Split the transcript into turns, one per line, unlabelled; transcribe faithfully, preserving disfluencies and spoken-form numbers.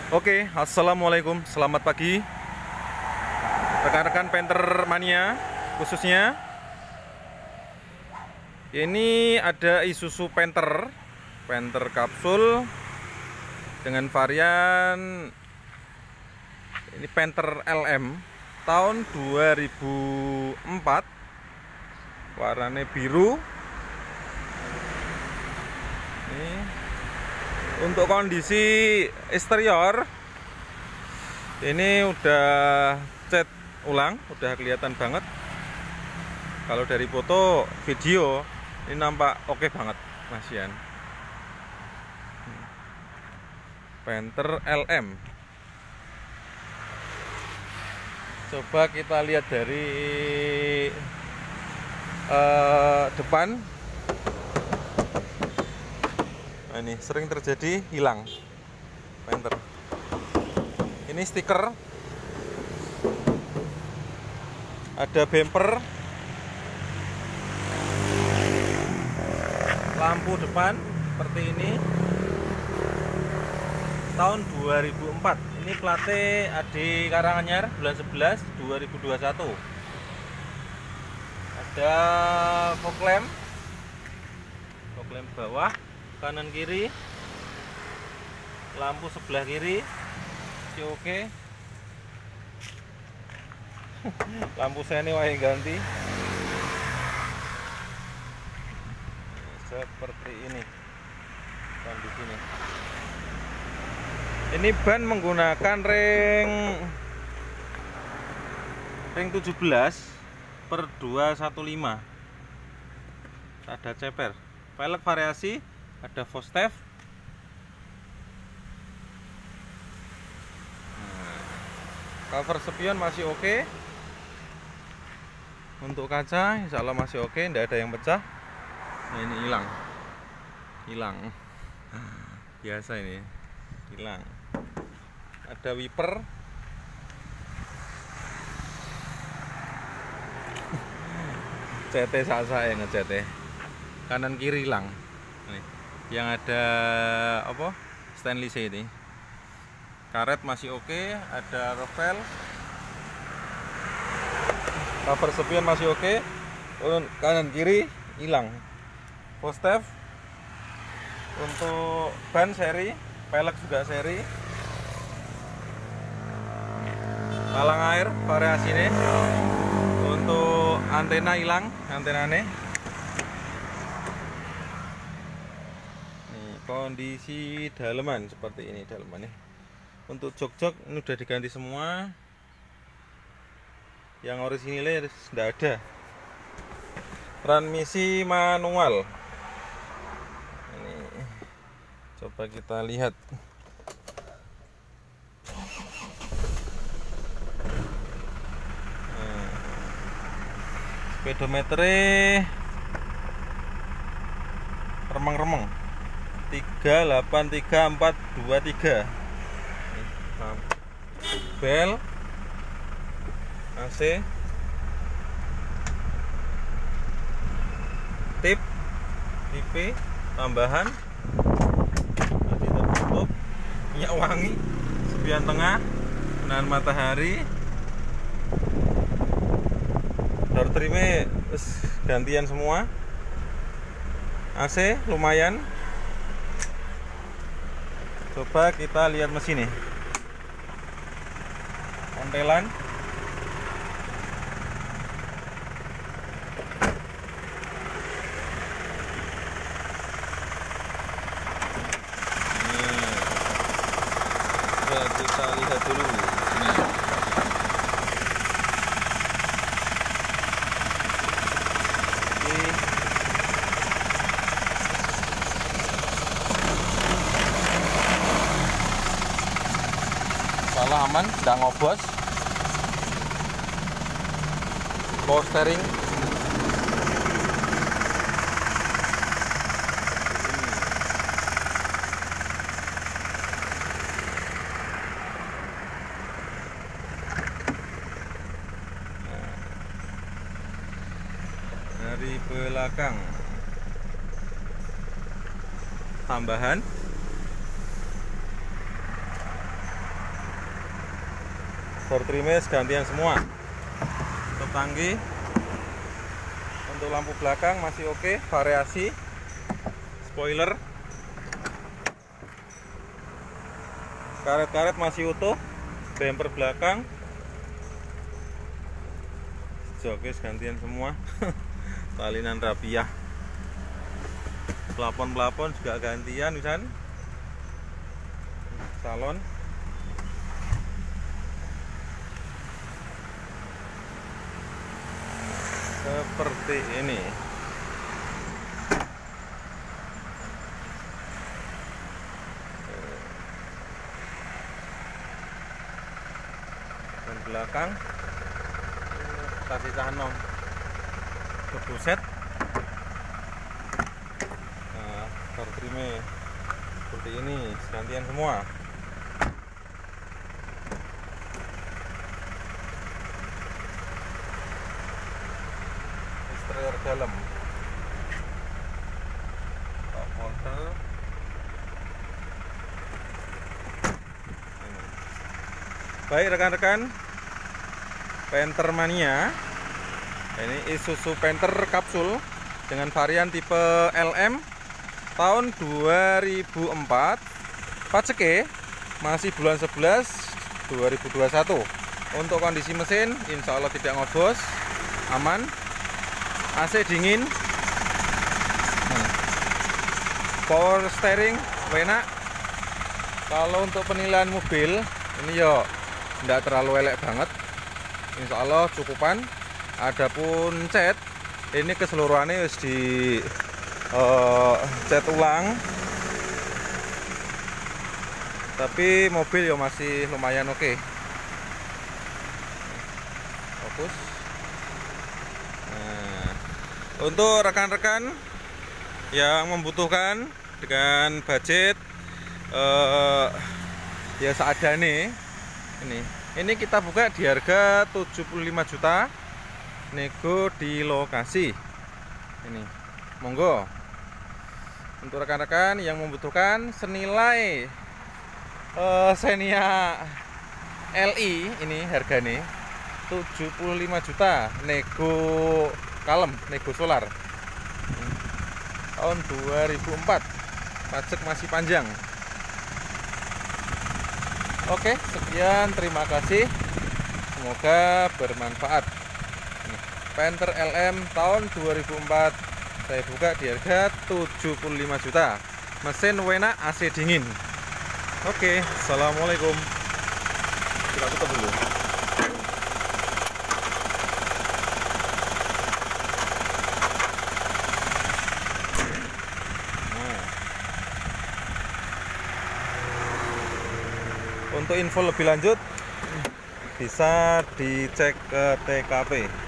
Oke, assalamualaikum, selamat pagi rekan-rekan painter mania khususnya. Ini ada Isuzu Panther, Panther kapsul dengan varian ini Panther L M tahun dua ribu empat, warnanya biru. Ini untuk kondisi eksterior ini udah cat ulang, udah kelihatan banget. Kalau dari foto video ini nampak oke banget, Mas Yan. Panther L M. Coba kita lihat dari uh, depan. Nah, ini sering terjadi hilang Panther. Ini stiker, ada bumper, lampu depan seperti ini, tahun dua ribu empat. Ini platnya A D Karanganyar, bulan sebelas dua ribu dua puluh satu. Ada fog lamp, fog lamp bawah, kanan kiri, lampu sebelah kiri masih oke. Lampu saya ini wajib ganti seperti ini kondisinya. Ini ban menggunakan ring ring tujuh belas per dua satu lima. Ada ceper, velg variasi, ada Vostef. Nah, cover spion masih oke. Untuk kaca insya Allah masih oke, tidak ada yang pecah. Nah, ini hilang, hilang biasa ini hilang. Ada wiper, C T saya nge-C T, kanan kiri hilang. Nih, yang ada apa stainless ini, karet masih oke, ada rovel, cover spion masih oke, kanan kiri hilang. Vostef. Untuk ban seri, pelek juga seri, talang air variasi ini. Untuk antena hilang, antenanya. Nih, kondisi daleman seperti ini dalemannya. Untuk jok-jok ini udah diganti semua. Yang orisinilnya tidak ada. Transmisi manual. Ini coba kita lihat. Nah, speedometernya remeng-remeng tiga delapan tiga empat dua tiga. Bel A C, tip T V tambahan, tadi tertutup, minyak wangi, spion tengah, penahan matahari, door trimnya gantian semua, A C lumayan. Coba kita lihat mesinnya, ontelan. Kita lihat dulu ini. Oke. Salah aman, tidak ngobos. Power steering. Dari belakang tambahan door trimis gantian semua. Untuk tangki, untuk lampu belakang masih oke, variasi. Spoiler, karet-karet masih utuh. Bumper belakang, jokes gantian semua. Salinan rapiah. Plafon-plafon juga gantian, misalnya salon. Seperti ini. Dan belakang kasih canom kebuset. Nah, door trim seperti ini, gantian semua. Eksterior dalam, top holder. Baik rekan-rekan Panther Mania, ini Isuzu Panther kapsul dengan varian tipe L M tahun dua ribu empat. Pajeke masih bulan sebelas dua ribu dua puluh satu. Untuk kondisi mesin insya Allah tidak ngobos, aman, A C dingin, power steering enak. Kalau untuk penilaian mobil ini yo tidak terlalu elek banget, insya Allah cukupan. Adapun cat ini keseluruhannya harus di uh, cat ulang, tapi mobil yo masih lumayan oke. Okay. Fokus. Nah, untuk rekan-rekan yang membutuhkan dengan budget uh, ya seadanya, ini ini kita buka di harga tujuh puluh lima juta, nego di lokasi ini. Monggo untuk rekan-rekan yang membutuhkan senilai uh, Xenia L I, ini harganya tujuh puluh lima juta, nego kalem, nego solar tahun dua ribu empat, pajak masih panjang. Oke, sekian, terima kasih, semoga bermanfaat. Panther L M tahun dua ribu empat saya buka di harga tujuh puluh lima juta, mesin enak, A C dingin. Oke, assalamualaikum. Kita tutup dulu. Untuk info lebih lanjut bisa dicek ke T K P.